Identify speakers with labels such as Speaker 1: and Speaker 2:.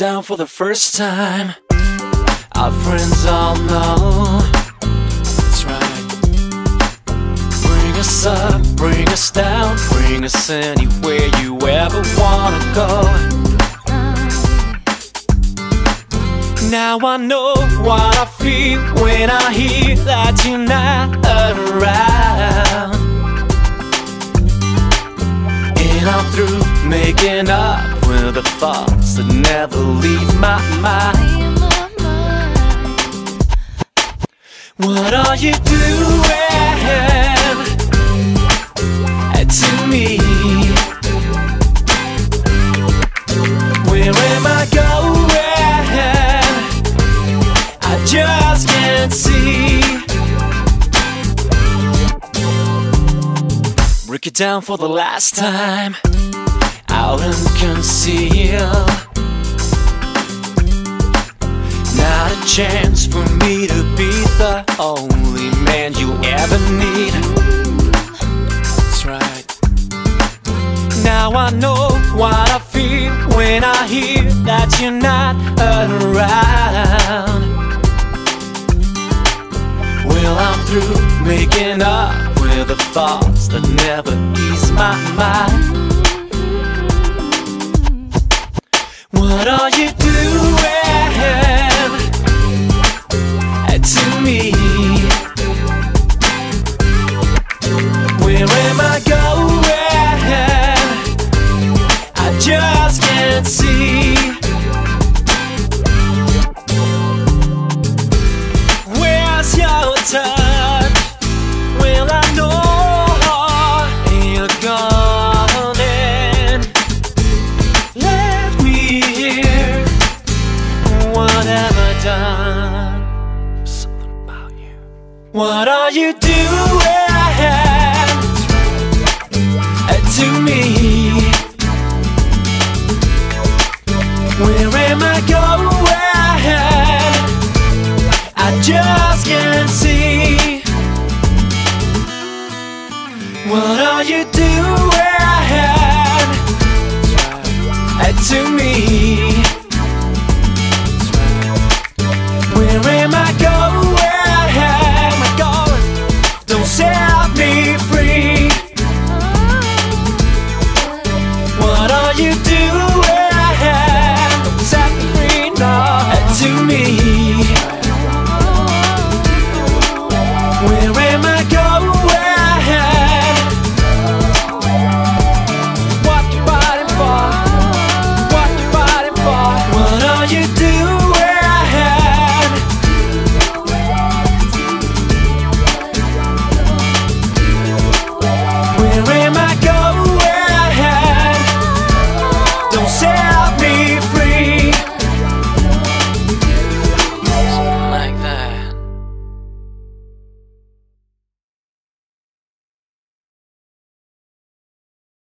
Speaker 1: down for the first time. Our friends all know. That's right. Bring us up, bring us down, bring us anywhere you ever wanna go. Now I know what I feel when I hear that you're not around. And I'm through making up with the thoughts that never leave my mind. What are you doing to me? Where am I going? I just can't see. Break it down for the last time. Out and conceal. Not a chance for me to be the only man you ever need. That's right. Now I know what I feel when I hear that you're not around. Well, I'm through making up with the thoughts that never ease my mind. What are you doing to me? Where am I going? I just can't see. Where's your touch? Well, I know you're gone and left me here. What have I done? Something about you. What are you doing to me? Where am I going? I just can't see. What are you doing to me?